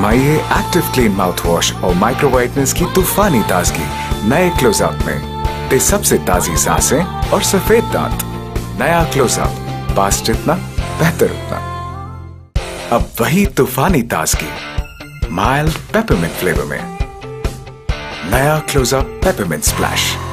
आजमाइए active clean mouthwash और micro whiteness की तूफानी ताजगी नए क्लोजअप में। ते सबसे ताजी सांसें और सफेद दांत। नया क्लोजअप, पास जितना बेहतर उतना। अब वही तूफानी ताजगी माइल्ड पेपरमिंट फ्लेवर में। नया क्लोजअप पेपरमिंट स्प्लैश।